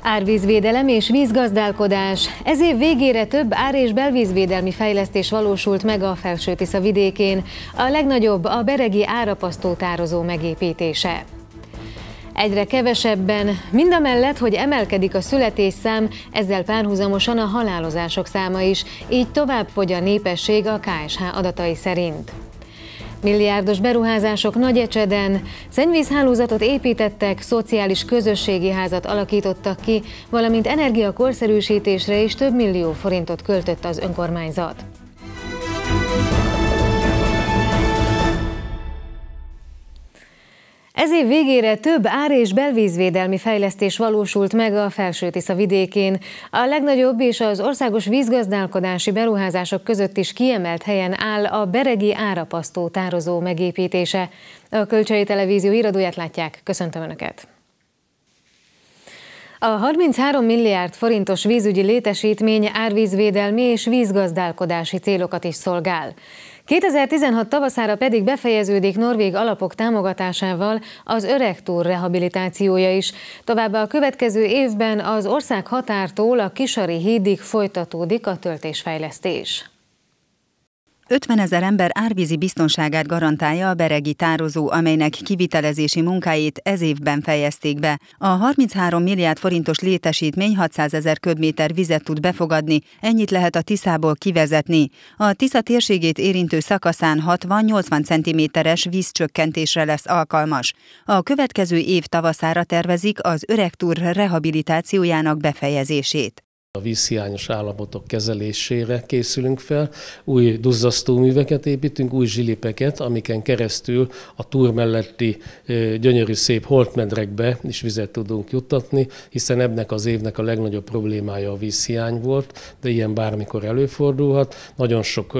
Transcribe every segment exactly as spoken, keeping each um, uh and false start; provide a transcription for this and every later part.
Árvízvédelem és vízgazdálkodás. Ez év végére több ár- és belvízvédelmi fejlesztés valósult meg a Felső-Tisza vidékén. A legnagyobb a beregi árapasztó tározó megépítése. Egyre kevesebben, mindamellett, hogy emelkedik a születésszám, ezzel párhuzamosan a halálozások száma is, így tovább fogy a népesség a ká es há adatai szerint. Milliárdos beruházások Nagyecseden, szennyvízhálózatot építettek, szociális közösségi házat alakítottak ki, valamint energiakorszerűsítésre is több millió forintot költött az önkormányzat. Ez év végére több ár- és belvízvédelmi fejlesztés valósult meg a Felső-Tisza vidékén. A legnagyobb és az országos vízgazdálkodási beruházások között is kiemelt helyen áll a beregi árapasztó tározó megépítése. A Kölcsei Televízió híradóját látják. Köszöntöm Önöket! A harminchárom milliárd forintos vízügyi létesítmény árvízvédelmi és vízgazdálkodási célokat is szolgál. kétezer-tizenhat tavaszára pedig befejeződik norvég alapok támogatásával az Öregtúr rehabilitációja is. Továbbá a következő évben az ország határtól a Kisari hídig folytatódik a töltésfejlesztés. ötvenezer ember árvízi biztonságát garantálja a beregi tározó, amelynek kivitelezési munkáit ez évben fejezték be. A harminchárom milliárd forintos létesítmény hatszázezer köbméter vizet tud befogadni, ennyit lehet a Tiszából kivezetni. A Tisza térségét érintő szakaszán hatvan-nyolcvan centiméteres vízcsökkentésre lesz alkalmas. A következő év tavaszára tervezik az Öregtúr rehabilitációjának befejezését. A vízhiányos állapotok kezelésére készülünk fel, új duzzasztóműveket építünk, új zsilipeket, amiken keresztül a túr melletti gyönyörű szép holtmedrekbe is vizet tudunk juttatni, hiszen ennek az évnek a legnagyobb problémája a vízhiány volt, de ilyen bármikor előfordulhat. Nagyon sok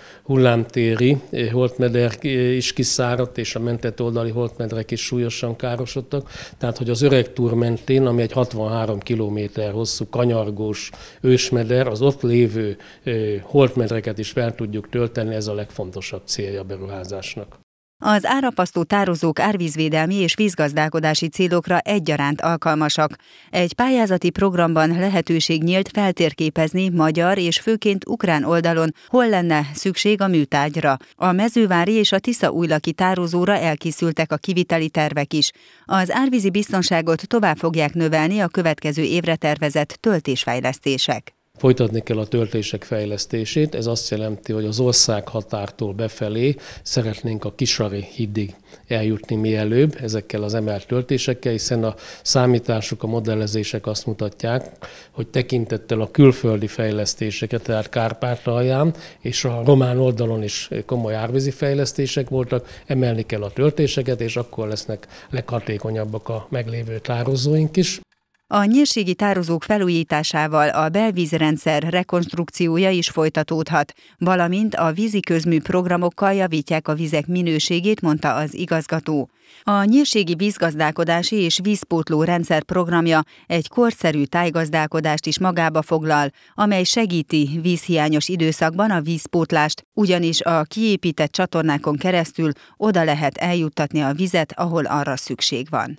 hullámtéri holtmeder is kiszáradt, és a mentett oldali holtmedrek is súlyosan károsodtak. Tehát, hogy az Öregtúr mentén, ami egy hatvanhárom kilométer hosszú kanyargós ősmeder, az ott lévő holtmedreket is fel tudjuk tölteni, ez a legfontosabb célja a beruházásnak. Az árapasztó tározók árvízvédelmi és vízgazdálkodási célokra egyaránt alkalmasak. Egy pályázati programban lehetőség nyílt feltérképezni magyar és főként ukrán oldalon, hol lenne szükség a műtárgyra. A mezővári és a tiszaújlaki tározóra elkészültek a kiviteli tervek is. Az árvízi biztonságot tovább fogják növelni a következő évre tervezett töltésfejlesztések. Folytatni kell a töltések fejlesztését, ez azt jelenti, hogy az ország határtól befelé szeretnénk a Kisari hídig eljutni mielőbb ezekkel az emelt töltésekkel, hiszen a számítások, a modellezések azt mutatják, hogy tekintettel a külföldi fejlesztéseket, tehát Kárpátalján és a román oldalon is komoly árvízi fejlesztések voltak, emelni kell a töltéseket, és akkor lesznek leghatékonyabbak a meglévő tározóink is. A nyírségi tározók felújításával a belvízrendszer rekonstrukciója is folytatódhat, valamint a vízi közmű programokkal javítják a vizek minőségét, mondta az igazgató. A nyírségi vízgazdálkodási és vízpótló rendszer programja egy korszerű tájgazdálkodást is magába foglal, amely segíti vízhiányos időszakban a vízpótlást, ugyanis a kiépített csatornákon keresztül oda lehet eljuttatni a vizet, ahol arra szükség van.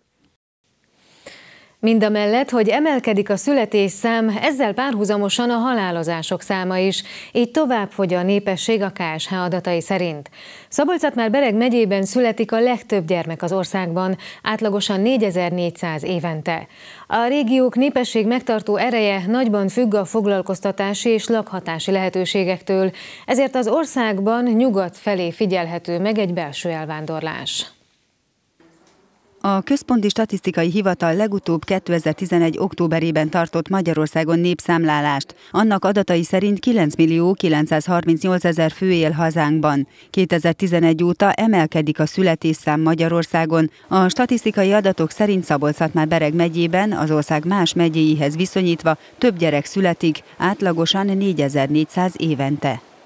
Mindamellett, hogy emelkedik a születésszám, ezzel párhuzamosan a halálozások száma is, így tovább fogy a népesség a ká es há adatai szerint. Szabolcs-Szatmár-Bereg megyében születik a legtöbb gyermek az országban, átlagosan négyezer-négyszáz évente. A régiók népesség megtartó ereje nagyban függ a foglalkoztatási és lakhatási lehetőségektől, ezért az országban nyugat felé figyelhető meg egy belső elvándorlás. A Központi Statisztikai Hivatal legutóbb kétezer-tizenegy októberében tartott Magyarországon népszámlálást. Annak adatai szerint kilenc millió kilencszázharmincnyolcezer fő él hazánkban. kétezer-tizenegy óta emelkedik a születésszám Magyarországon. A statisztikai adatok szerint Szabolcs-Szatmár-Bereg megyében az ország más megyéihez viszonyítva több gyerek születik, átlagosan négyezer-négyszáz évente.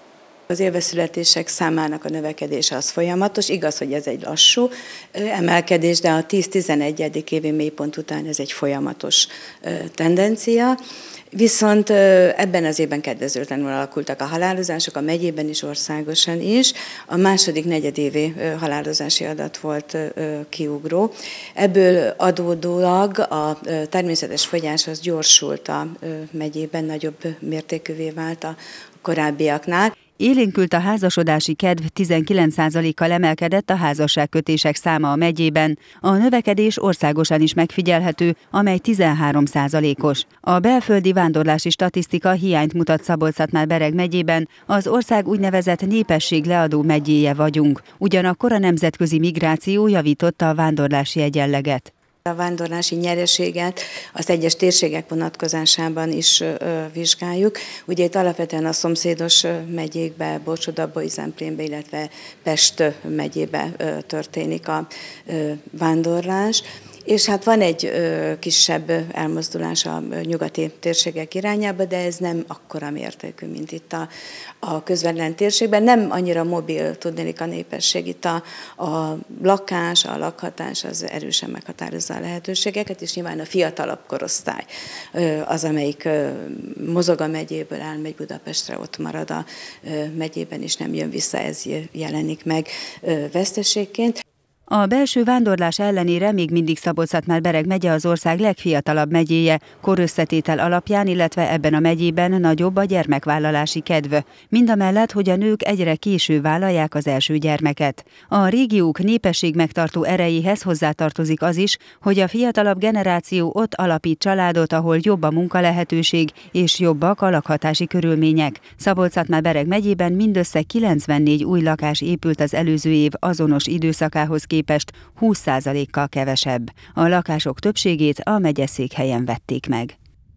Az élveszületések számának a növekedése az folyamatos, igaz, hogy ez egy lassú emelkedés, de a tíz-tizenegy. évi mélypont után ez egy folyamatos tendencia. Viszont ebben az évben kedvezőtlenül alakultak a halálozások, a megyében is, országosan is. A második negyedévi halálozási adat volt kiugró. Ebből adódólag a természetes fogyás az gyorsult a megyében, nagyobb mértékűvé vált a korábbiaknál. Élénkült a házasodási kedv, tizenkilenc százalékkal emelkedett a házasságkötések száma a megyében. A növekedés országosan is megfigyelhető, amely tizenhárom százalékos. A belföldi vándorlási statisztika hiányt mutat Szabolcs-Szatmár-Bereg megyében, az ország úgynevezett népesség leadó megyéje vagyunk. Ugyanakkor a nemzetközi migráció javította a vándorlási egyenleget. A vándorlási nyereséget az egyes térségek vonatkozásában is ö, vizsgáljuk. Ugye itt alapvetően a szomszédos megyékbe, Borsod-Abaúj Zemplénbe, illetve Pest megyébe ö, történik a ö, vándorlás. És hát van egy ö, kisebb elmozdulás a nyugati térségek irányába, de ez nem akkora mértékű, mint itt a, a közvetlen térségben. Nem annyira mobil, tudnélik a népesség. Itt a, a lakás, a lakhatás az erősen meghatározza a lehetőségeket, és nyilván a fiatalabb korosztály ö, az, amelyik ö, mozog a megyéből, elmegy Budapestre, ott marad a ö, megyében, és nem jön vissza, ez jelenik meg ö, veszteségként. A belső vándorlás ellenére még mindig Szabolcs-Szatmár-Bereg megye az ország legfiatalabb megyéje, korösszetétel alapján, illetve ebben a megyében nagyobb a gyermekvállalási kedv. Mindamellett, hogy a nők egyre később vállalják az első gyermeket. A régiók népességmegtartó erejéhez hozzátartozik az is, hogy a fiatalabb generáció ott alapít családot, ahol jobb a munkalehetőség és jobbak a lakhatási körülmények. Szabolcs-Szatmár-Bereg megyében mindössze kilencvennégy új lakás épült az előző év azonos időszakához képest, képest húsz százalékkal kevesebb. A lakások többségét a megyeszékhelyen vették meg.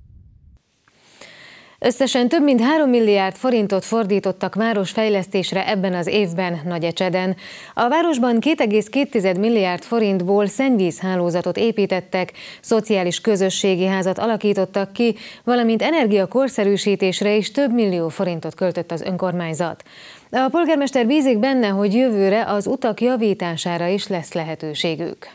Összesen több mint három milliárd forintot fordítottak városfejlesztésre ebben az évben Nagyecseden. A városban két egész két milliárd forintból szennyvízhálózatot építettek, szociális közösségi házat alakítottak ki, valamint energiakorszerűsítésre is több millió forintot költött az önkormányzat. A polgármester bízik benne, hogy jövőre az utak javítására is lesz lehetőségük.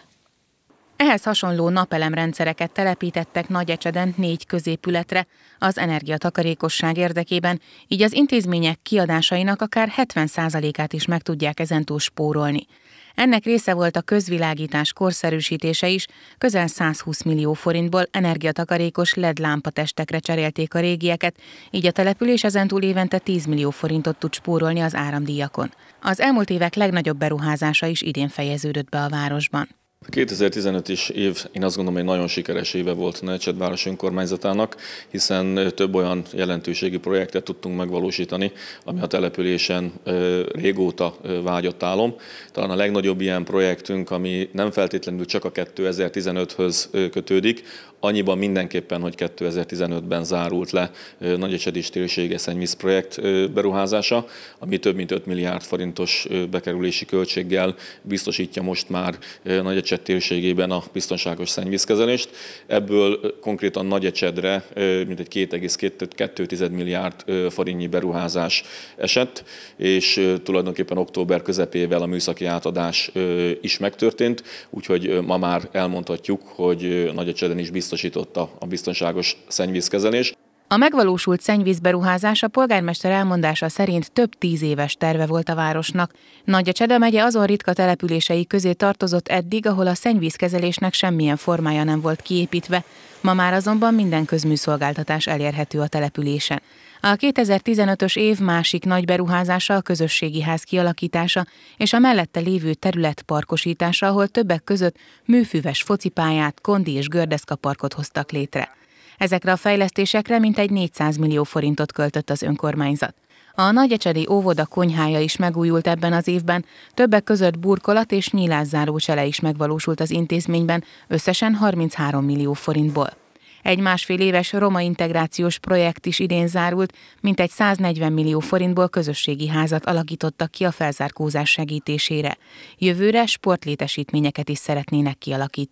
Ehhez hasonló napelemrendszereket telepítettek Nagyecseden négy középületre az energiatakarékosság érdekében, így az intézmények kiadásainak akár hetven százalékát is meg tudják ezentúl spórolni. Ennek része volt a közvilágítás korszerűsítése is, közel százhúsz millió forintból energiatakarékos el é dé lámpatestekre cserélték a régieket, így a település ezentúl évente tíz millió forintot tud spórolni az áramdíjakon. Az elmúlt évek legnagyobb beruházása is idén fejeződött be a városban. A kétezer-tizenötös év, én azt gondolom, egy nagyon sikeres éve volt Nagyecsed város önkormányzatának, hiszen több olyan jelentőségi projektet tudtunk megvalósítani, ami a településen régóta vágyott álom. Talán a legnagyobb ilyen projektünk, ami nem feltétlenül csak a kétezer-tizenöthöz kötődik, annyiban mindenképpen, hogy kétezer-tizenötben zárult le Nagyecsedi térsége szennyvízprojekt beruházása, ami több mint öt milliárd forintos bekerülési költséggel biztosítja most már Nagyecsed térségében a biztonságos szennyvízkezelést. Ebből konkrétan Nagyecsedre mintegy két egész kettő milliárd forintnyi beruházás esett, és tulajdonképpen október közepével a műszaki átadás is megtörtént, úgyhogy ma már elmondhatjuk, hogy Nagyecseden is biztosította a biztonságos szennyvízkezelés. A megvalósult szennyvízberuházás a polgármester elmondása szerint több tíz éves terve volt a városnak. Nagyecsede megye azon ritka települései közé tartozott eddig, ahol a szennyvízkezelésnek semmilyen formája nem volt kiépítve, ma már azonban minden közműszolgáltatás elérhető a településen. A kétezer-tizenötös év másik nagy beruházása a közösségi ház kialakítása és a mellette lévő terület parkosítása, ahol többek között műfüves focipályát, kondi és gördeszkaparkot hoztak létre. Ezekre a fejlesztésekre mintegy négyszáz millió forintot költött az önkormányzat. A nagyecsedi óvoda konyhája is megújult ebben az évben, többek között burkolat és nyílászáró csele is megvalósult az intézményben, összesen harminchárom millió forintból. Egy másfél éves roma integrációs projekt is idén zárult, mintegy száznegyven millió forintból közösségi házat alakítottak ki a felzárkózás segítésére. Jövőre sportlétesítményeket is szeretnének kialakítani.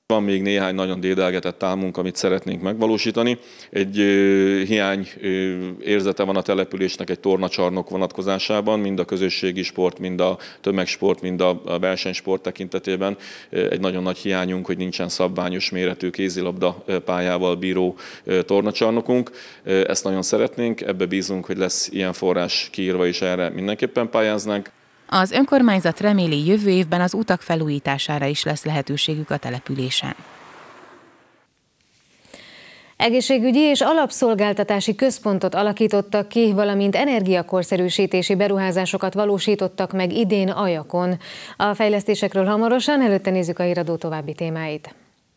Van még néhány nagyon dédelgetett álmunk, amit szeretnénk megvalósítani. Egy hiány érzete van a településnek egy tornacsarnok vonatkozásában, mind a közösségi sport, mind a tömegsport, mind a versenysport tekintetében. Egy nagyon nagy hiányunk, hogy nincsen szabványos méretű kézilabda pályával bíró tornacsarnokunk. Ezt nagyon szeretnénk, ebbe bízunk, hogy lesz ilyen forrás kiírva, és erre mindenképpen pályáznánk. Az önkormányzat reméli, jövő évben az utak felújítására is lesz lehetőségük a településen. Egészségügyi és alapszolgáltatási központot alakítottak ki, valamint energiakorszerűsítési beruházásokat valósítottak meg idén Ajakon. A fejlesztésekről hamarosan, előtte nézzük a híradó további témáit.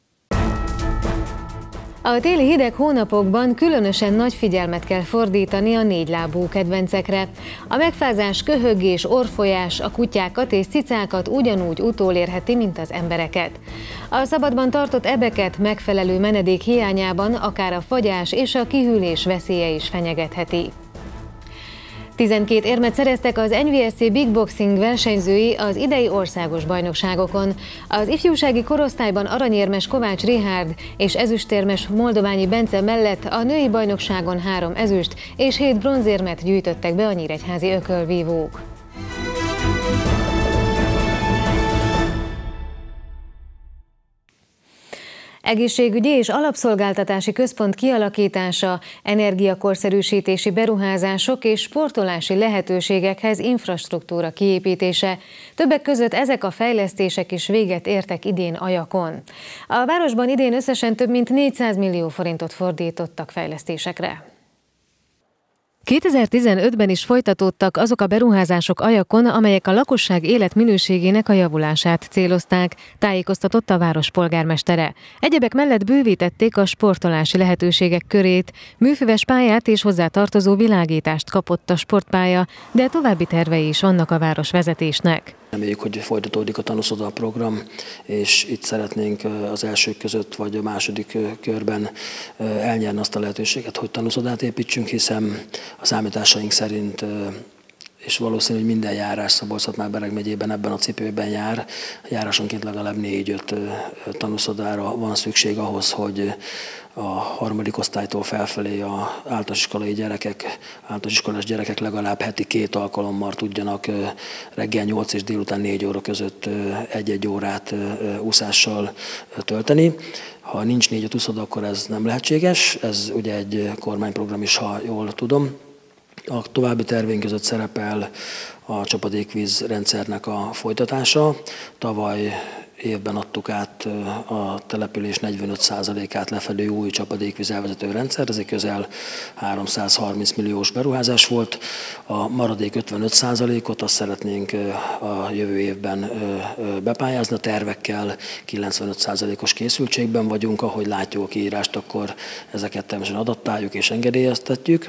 A téli hideg hónapokban különösen nagy figyelmet kell fordítani a négylábú kedvencekre. A megfázás, köhögés, orrfolyás a kutyákat és cicákat ugyanúgy utolérheti, mint az embereket. A szabadban tartott ebeket megfelelő menedék hiányában akár a fagyás és a kihűlés veszélye is fenyegetheti. tizenkét érmet szereztek az en vé es cé Big Boxing versenyzői az idei országos bajnokságokon. Az ifjúsági korosztályban aranyérmes Kovács Richárd és ezüstérmes Moldoványi Bence mellett a női bajnokságon három ezüst és hét bronzérmet gyűjtöttek be a nyíregyházi ökölvívók. Egészségügyi és alapszolgáltatási központ kialakítása, energiakorszerűsítési beruházások és sportolási lehetőségekhez infrastruktúra kiépítése. Többek között ezek a fejlesztések is véget értek idén Ajakon. A városban idén összesen több mint négyszáz millió forintot fordítottak fejlesztésekre. kétezer-tizenötben is folytatódtak azok a beruházások Ajakon, amelyek a lakosság életminőségének a javulását célozták, tájékoztatott a város polgármestere. Egyebek mellett bővítették a sportolási lehetőségek körét, műfüves pályát és hozzá tartozó világítást kapott a sportpálya, de további tervei is vannak a város vezetésnek. Reméljük, hogy folytatódik a tanúszoda program, és itt szeretnénk az elsők között vagy a második körben elnyerni azt a lehetőséget, hogy tanúszodát építsünk, hiszen a számításaink szerint, és valószínű, hogy minden járás Szabolcs-Szatmár-Bereg megyében ebben a cipőben jár, járásonként legalább négy-öt tanúszodára van szükség ahhoz, hogy a harmadik osztálytól felfelé az általános iskolai gyerekek, általános iskolás gyerekek legalább heti két alkalommal tudjanak reggel nyolc és délután négy óra között egy-egy órát úszással tölteni. Ha nincs négy-öt úszoda, akkor ez nem lehetséges, ez ugye egy kormányprogram is, ha jól tudom. A további tervénk között szerepel a csapadékvíz rendszernek a folytatása. Tavaly évben adtuk át a település negyvenöt százalékát lefedő új csapadékvíz elvezető rendszer, ez egy közel háromszázharminc milliós beruházás volt. A maradék ötvenöt százalékot azt szeretnénk a jövő évben bepályázni, a tervekkel kilencvenöt százalékos készültségben vagyunk, ahogy látjuk a kiírást, akkor ezeket természetesen adattáljuk és engedélyeztetjük,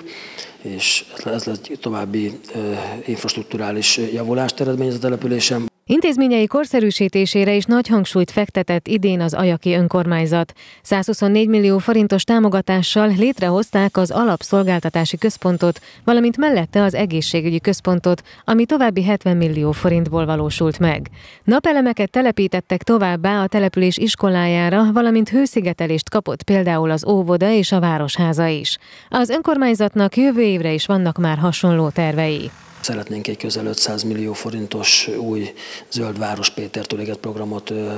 és ez egy további infrastrukturális javulást eredményez a településen. Intézményei korszerűsítésére is nagy hangsúlyt fektetett idén az ajaki önkormányzat. százhuszonnégy millió forintos támogatással létrehozták az alapszolgáltatási központot, valamint mellette az egészségügyi központot, ami további hetven millió forintból valósult meg. Napelemeket telepítettek továbbá a település iskolájára, valamint hőszigetelést kapott például az óvoda és a városháza is. Az önkormányzatnak jövő évre is vannak már hasonló tervei. Szeretnénk egy közel ötszáz millió forintos új Zöld Város Pétertől éget programot ö,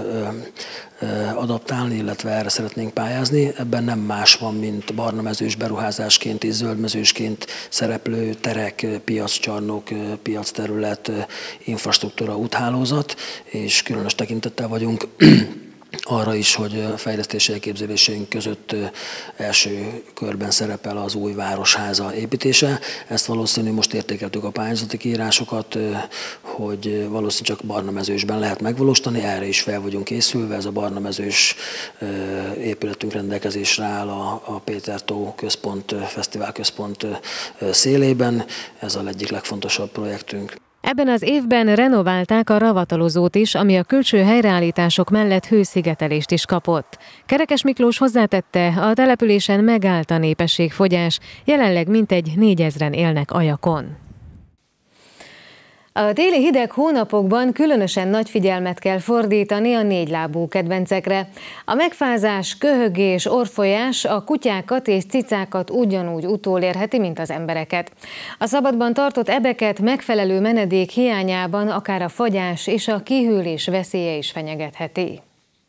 ö, adaptálni, illetve erre szeretnénk pályázni. Ebben nem más van, mint barnamezős beruházásként és zöldmezősként szereplő terek, piaccsarnok, piacterület, infrastruktúra, úthálózat, és különös tekintettel vagyunk arra is, hogy a fejlesztési elképzeléseink között első körben szerepel az új városháza építése. Ezt valószínű most értékeltük a pályázati kiírásokat, hogy valószínűleg csak barnamezősben lehet megvalósítani, erre is fel vagyunk készülve, ez a barnamezős épületünk rendelkezésre áll a, a Péter-tó központ, fesztiválközpont szélében, ez a egyik legfontosabb projektünk. Ebben az évben renoválták a ravatalozót is, ami a külső helyreállítások mellett hőszigetelést is kapott. Kerekes Miklós hozzátette, a településen megállt a népességfogyás, jelenleg mintegy négyezren élnek Ajakon. A téli hideg hónapokban különösen nagy figyelmet kell fordítani a négylábú kedvencekre. A megfázás, köhögés, orrfolyás a kutyákat és cicákat ugyanúgy utolérheti, mint az embereket. A szabadban tartott ebeket megfelelő menedék hiányában akár a fagyás és a kihűlés veszélye is fenyegetheti.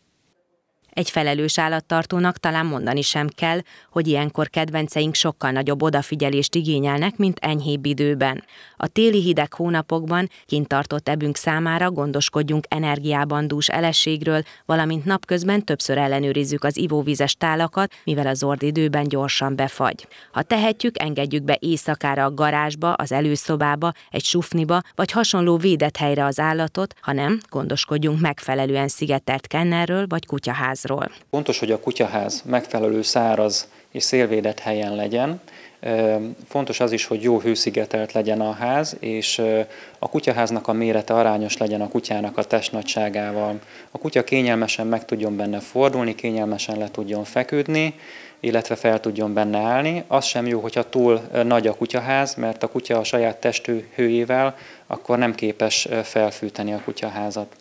Egy felelős állattartónak talán mondani sem kell, hogy ilyenkor kedvenceink sokkal nagyobb odafigyelést igényelnek, mint enyhébb időben. A téli hideg hónapokban kint tartott ebünk számára gondoskodjunk energiában dús elességről, valamint napközben többször ellenőrizzük az ivóvízes tálakat, mivel a zord időben gyorsan befagy. Ha tehetjük, engedjük be éjszakára a garázsba, az előszobába, egy sufniba vagy hasonló védett helyre az állatot, ha nem, gondoskodjunk megfelelően szigetelt kennelről vagy kutyaházról. Fontos, hogy a kutyaház megfelelő száraz és szélvédett helyen legyen. Fontos az is, hogy jó hőszigetelt legyen a ház, és a kutyaháznak a mérete arányos legyen a kutyának a testnagyságával. A kutya kényelmesen meg tudjon benne fordulni, kényelmesen le tudjon feküdni, illetve fel tudjon benne állni. Az sem jó, hogyha túl nagy a kutyaház, mert a kutya a saját testhőjével akkor nem képes felfűteni a kutyaházat.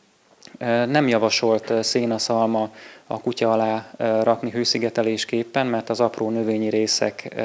Nem javasolt szénaszalma a kutya alá rakni hőszigetelésképpen, mert az apró növényi részek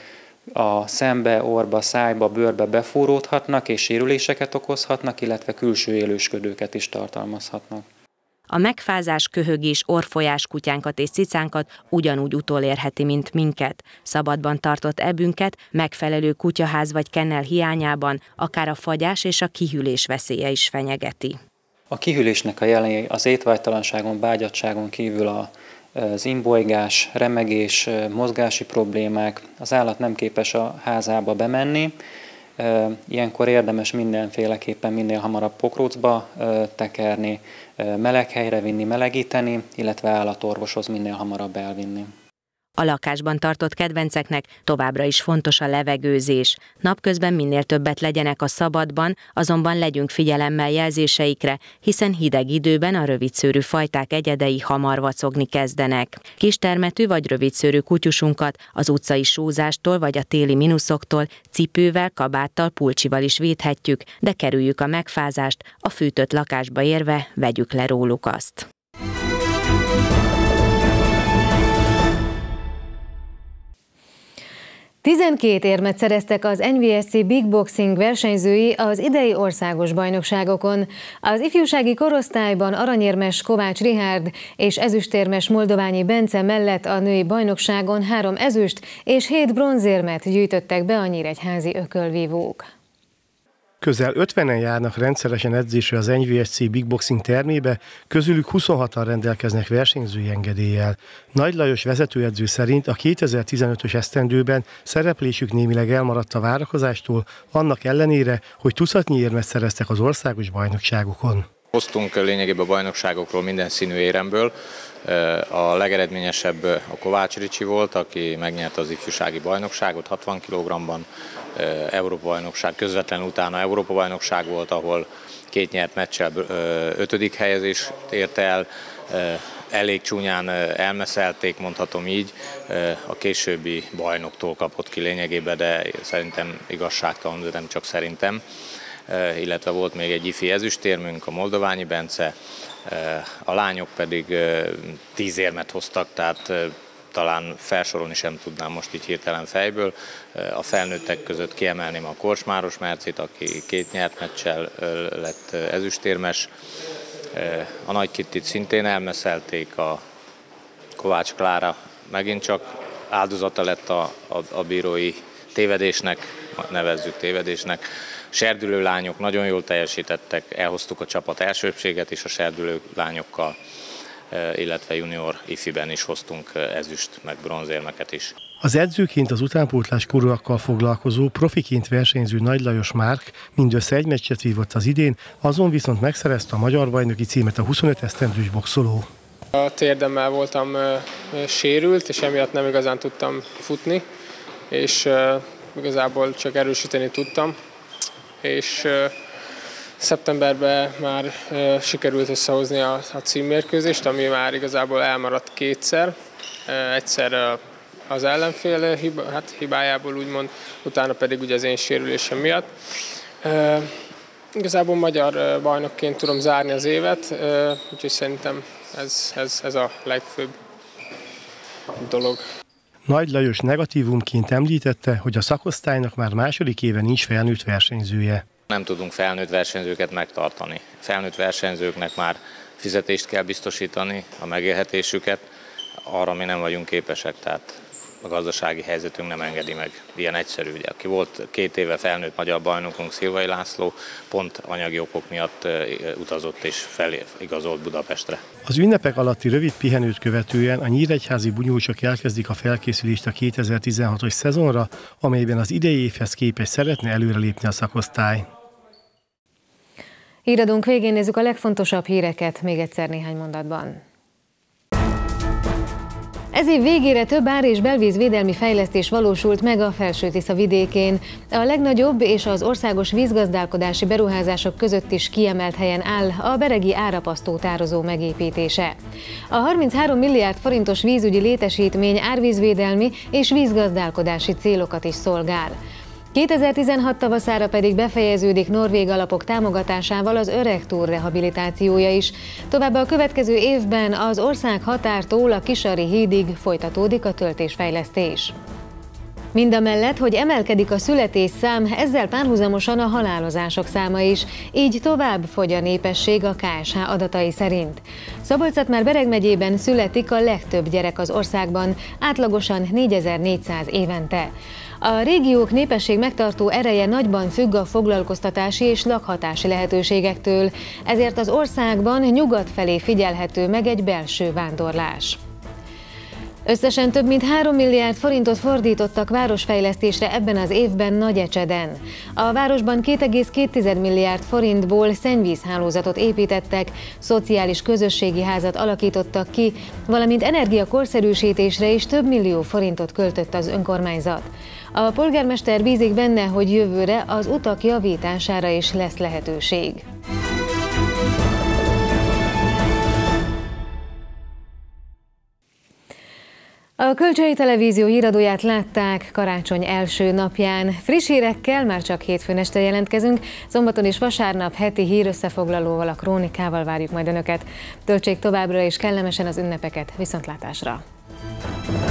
a szembe, orba, szájba, bőrbe befúródhatnak és sérüléseket okozhatnak, illetve külső élősködőket is tartalmazhatnak. A megfázás, köhögés, orrfolyás kutyánkat és cicánkat ugyanúgy utolérheti, mint minket. Szabadban tartott ebünket megfelelő kutyaház vagy kennel hiányában akár a fagyás és a kihűlés veszélye is fenyegeti. A kihűlésnek a jelei az étvágytalanságon, bágyadtságon kívül a, az imbolygás, remegés, mozgási problémák, az állat nem képes a házába bemenni. Ilyenkor érdemes mindenféleképpen minél hamarabb pokrócba tekerni, meleg helyre vinni, melegíteni, illetve állatorvoshoz minél hamarabb elvinni. A lakásban tartott kedvenceknek továbbra is fontos a levegőzés. Napközben minél többet legyenek a szabadban, azonban legyünk figyelemmel jelzéseikre, hiszen hideg időben a rövidszőrű fajták egyedei hamar vacogni kezdenek. Kistermetű vagy rövidszőrű kutyusunkat az utcai sózástól vagy a téli minuszoktól cipővel, kabáttal, pulcsival is védhetjük, de kerüljük a megfázást, a fűtött lakásba érve vegyük le róluk azt. tizenkét érmet szereztek az en vé es cé Big Boxing versenyzői az idei országos bajnokságokon. Az ifjúsági korosztályban aranyérmes Kovács Richárd és ezüstérmes Moldoványi Bence mellett a női bajnokságon három ezüst és hét bronzérmet gyűjtöttek be a nyíregyházi ökölvívók. Közel ötvenen járnak rendszeresen edzésre az en vé es cé Big Boxing termébe, közülük huszonhatan rendelkeznek versenyzői engedéllyel. Nagy Lajos vezetőedző szerint a kétezer-tizenötös esztendőben szereplésük némileg elmaradt a várakozástól, annak ellenére, hogy tucatnyi érmet szereztek az országos bajnokságokon. Hoztunk lényegében a bajnokságokról minden színű éremből. A legeredményesebb a Kovács Ricsi volt, aki megnyerte az ifjúsági bajnokságot hatvan kilogrammban. Európa-bajnokság, közvetlenül utána Európa-bajnokság volt, ahol két nyert meccsel ötödik helyezést ért el. Elég csúnyán elmeszelték, mondhatom így, a későbbi bajnoktól kapott ki lényegében, de szerintem igazságtalan, de nem csak szerintem. Illetve volt még egy ifi ezüstérmünk, a Moldoványi Bence, a lányok pedig tíz érmet hoztak, tehát talán felsorolni sem tudnám most így hirtelen fejből. A felnőttek között kiemelném a Korsmáros Mercit, aki két nyert meccsel lett ezüstérmes. A Nagy Kittit szintén elmeszelték, a Kovács Klára megint csak áldozata lett a, a, a bírói tévedésnek, nevezzük tévedésnek. Serdülő lányok nagyon jól teljesítettek, elhoztuk a csapat elsőbbséget is a serdülő lányokkal, illetve junior ifiben is hoztunk ezüst, meg bronzérmeket is. Az edzőként az utánpótlás korúakkal foglalkozó, profiként versenyző Nagy Lajos Márk mindössze egy meccset vívott az idén, azon viszont megszerezte a magyar bajnoki címet a huszonöt esztendős boxoló. A térdemmel voltam sérült, és emiatt nem igazán tudtam futni, és igazából csak erősíteni tudtam. És szeptemberben már e, sikerült összehozni a, a címmérkőzést, ami már igazából elmaradt kétszer. E, egyszer e, az ellenfél hiba, hát hibájából úgymond, utána pedig ugye az én sérülésem miatt. E, Igazából magyar bajnokként tudom zárni az évet, úgyhogy szerintem ez, ez, ez a legfőbb dolog. Nagy Lajos negatívumként említette, hogy a szakosztálynak már második éve nincs felnőtt versenyzője. Nem tudunk felnőtt versenyzőket megtartani. Felnőtt versenyzőknek már fizetést kell biztosítani, a megélhetésüket, arra mi nem vagyunk képesek, tehát a gazdasági helyzetünk nem engedi meg. Ilyen egyszerű, ugye. Aki volt két éve felnőtt magyar bajnokunk, Szilvai László, pont anyagi okok miatt utazott és feligazolt Budapestre. Az ünnepek alatti rövid pihenőt követően a nyíregyházi bunyósok elkezdik a felkészülést a kétezer-tizenhatos szezonra, amelyben az idei évhez képest szeretne előrelépni a szakosztály. Híradónk végén nézzük a legfontosabb híreket még egyszer néhány mondatban. Ez év végére több ár- és belvízvédelmi fejlesztés valósult meg a Felső-Tisza vidékén. A legnagyobb és az országos vízgazdálkodási beruházások között is kiemelt helyen áll a beregi árapasztó tározó megépítése. A harminchárom milliárd forintos vízügyi létesítmény árvízvédelmi és vízgazdálkodási célokat is szolgál. kétezer-tizenhat tavaszára pedig befejeződik norvég alapok támogatásával az Öregtúr rehabilitációja is. Továbbá a következő évben az ország határtól a Kisari hídig folytatódik a töltésfejlesztés. Mindamellett, hogy emelkedik a születésszám, ezzel párhuzamosan a halálozások száma is, így tovább fogy a népesség a ká es há adatai szerint. Szabolcs-Szatmár-Bereg megyében születik a legtöbb gyerek az országban, átlagosan négyezer-négyszáz évente. A régiók népesség megtartó ereje nagyban függ a foglalkoztatási és lakhatási lehetőségektől, ezért az országban nyugat felé figyelhető meg egy belső vándorlás. Összesen több mint három milliárd forintot fordítottak városfejlesztésre ebben az évben Nagyecseden. A városban két egész két milliárd forintból szennyvízhálózatot építettek, szociális közösségi házat alakítottak ki, valamint energiakorszerűsítésre is több millió forintot költött az önkormányzat. A polgármester bízik benne, hogy jövőre az utak javítására is lesz lehetőség. A Kölcsei Televízió híradóját látták karácsony első napján. Friss hírekkel már csak hétfőn este jelentkezünk, szombaton és vasárnap heti hírösszefoglalóval, a krónikával várjuk majd Önöket. Töltsék továbbra is kellemesen az ünnepeket, viszontlátásra!